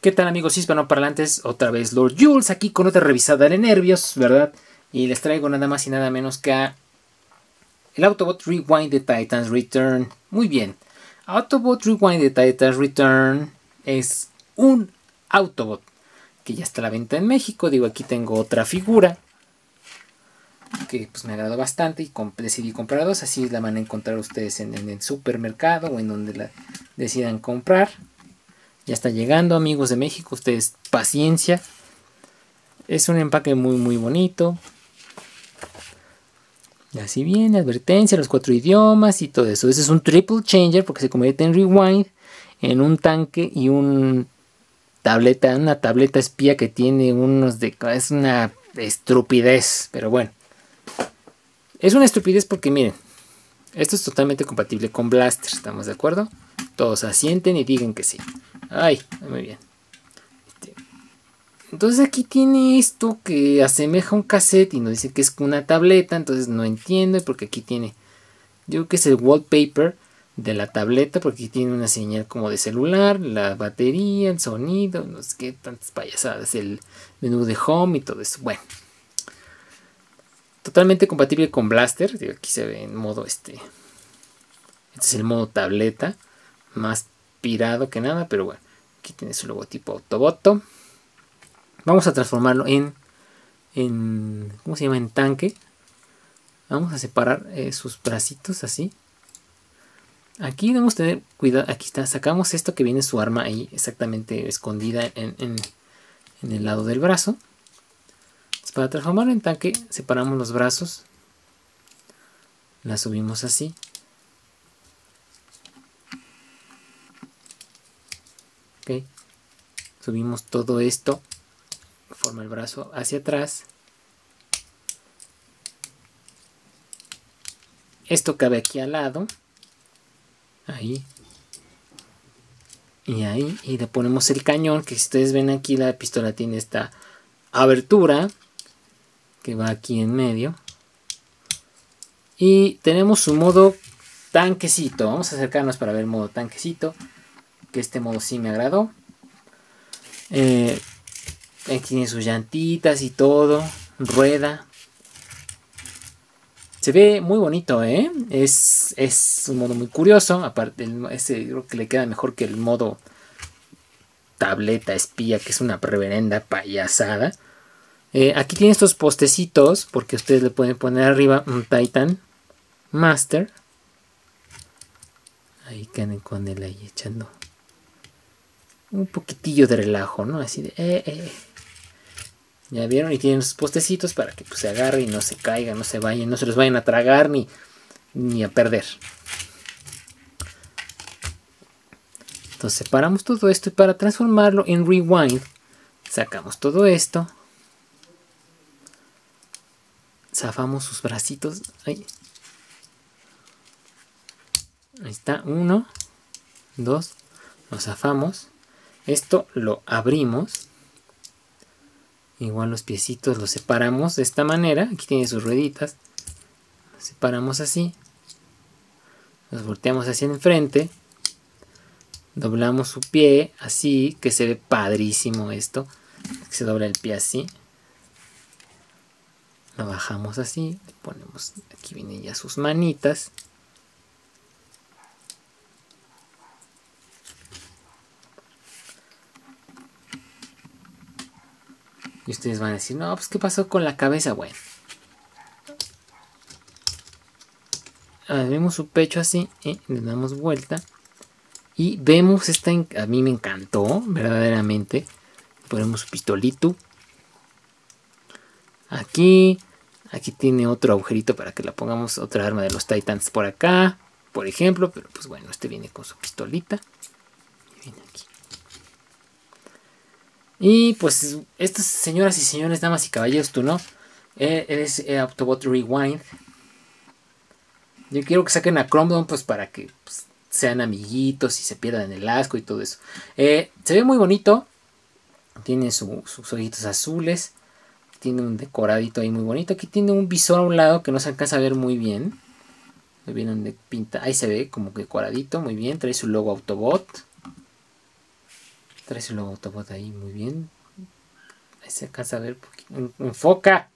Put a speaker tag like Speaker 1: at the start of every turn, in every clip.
Speaker 1: ¿Qué tal, amigos hispanoparlantes? Otra vez Lord Jules aquí con otra revisada de nervios, ¿verdad? Y les traigo nada más y nada menos que a el Autobot Rewind de Titans Return. Muy bien, Autobot Rewind de Titans Return es un Autobot que ya está a la venta en México. Digo, aquí tengo otra figura que pues me agradó bastante y decidí comprar dos. Así la van a encontrar ustedes en el supermercado o en donde la decidan comprar. Ya está llegando, amigos de México, ustedes paciencia. Es un empaque muy bonito. Y así viene, advertencia, los 4 idiomas y todo eso. Ese es un triple changer porque se convierte en Rewind, en un tanque y una tableta espía que tiene es una estupidez, pero bueno. Es una estupidez porque miren, esto es totalmente compatible con Blaster, ¿estamos de acuerdo? Todos asienten y digan que sí. Ay, muy bien. Entonces aquí tiene esto que asemeja un cassette y nos dice que es una tableta. Entonces no entiendo porque aquí tiene, yo creo que es el wallpaper de la tableta, porque aquí tiene una señal como de celular, la batería, el sonido, no sé qué tantas payasadas, el menú de home y todo eso. Bueno, totalmente compatible con Blaster. Digo, aquí se ve en modo este es el modo tableta, más pirado que nada, pero bueno, aquí tiene su logotipo Autobot. Vamos a transformarlo en ¿cómo se llama? En tanque. Vamos a separar sus bracitos así. Aquí debemos tener cuidado. Aquí está, sacamos esto que viene su arma ahí exactamente escondida en el lado del brazo. Entonces, para transformarlo en tanque, separamos los brazos. La subimos así. Ok. Subimos todo esto. Forma el brazo hacia atrás. Esto cabe aquí al lado. Ahí. Y ahí. Y le ponemos el cañón. Que si ustedes ven aquí, la pistola tiene esta abertura. Que va aquí en medio. Y tenemos su modo tanquecito. Vamos a acercarnos para ver el modo tanquecito. Que este modo sí me agradó. Aquí tiene sus llantitas y todo. Rueda. Se ve muy bonito, ¿eh? Es un modo muy curioso. Aparte, ese creo que le queda mejor que el modo tableta espía, que es una reverenda payasada. Aquí tiene estos postecitos, porque ustedes le pueden poner arriba un Titan Master. Ahí quedan con él ahí echando un poquitillo de relajo, ¿no? Así de... Ya vieron, y tienen sus postecitos para que pues, se agarre y no se caigan, no se vayan, no se los vayan a tragar ni a perder. Entonces separamos todo esto y para transformarlo en Rewind sacamos todo esto. Zafamos sus bracitos. Ahí está, 1, 2, lo zafamos. Esto lo abrimos. Igual los piecitos los separamos de esta manera. Aquí tiene sus rueditas. Los separamos así. Los volteamos hacia enfrente. Doblamos su pie así, que se ve padrísimo esto. Se dobla el pie así. Lo bajamos así. Le ponemos, aquí vienen ya sus manitas. Y ustedes van a decir, no, pues ¿qué pasó con la cabeza? Bueno. Vemos su pecho así. Le damos vuelta. Y vemos esta, a mí me encantó, verdaderamente. Ponemos su pistolito. Aquí tiene otro agujerito para que la pongamos, otra arma de los Titans por acá, por ejemplo. Pero pues bueno, este viene con su pistolita. Y viene aquí. Y pues estas señoras y señores, damas y caballeros, tú no. Eres Autobot Rewind. Yo quiero que saquen a Chromedome pues para que pues, sean amiguitos y se pierdan el asco y todo eso. Se ve muy bonito. Tiene sus ojitos azules. Tiene un decoradito ahí muy bonito. Aquí tiene un visor a un lado que no se alcanza a ver muy bien. Muy bien donde pinta. Ahí se ve como que decoradito. Muy bien. Trae su logo Autobot. Trae su logo Autobot ahí, muy bien. Ahí se alcanza a ver. Enfoca.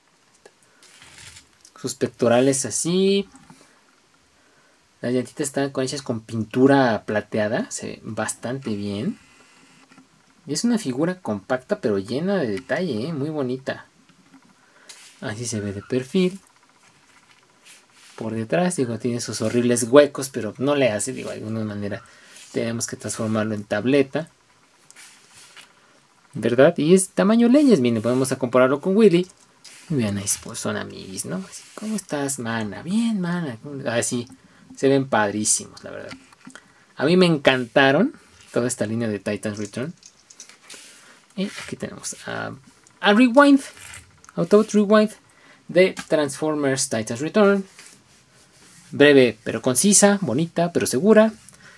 Speaker 1: Sus pectorales así. Las llantitas están hechas con pintura plateada. Se ve bastante bien. Y es una figura compacta pero llena de detalle, muy bonita. Así se ve de perfil. Por detrás, digo, tiene sus horribles huecos, pero no le hace, digo, de alguna manera tenemos que transformarlo en tableta. ¿Verdad? Y es tamaño leyes, miren, podemos a compararlo con Willy. Y vean, ahí pues son amiguis, ¿no? Así, ¿cómo estás, mana? Bien, mana. Así, se ven padrísimos, la verdad. A mí me encantaron toda esta línea de Titans Return. Y aquí tenemos a Rewind, Autobot Rewind de Transformers Titans Return. Breve pero concisa, bonita pero segura.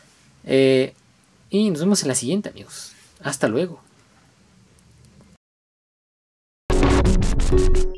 Speaker 1: Y nos vemos en la siguiente, amigos. Hasta luego.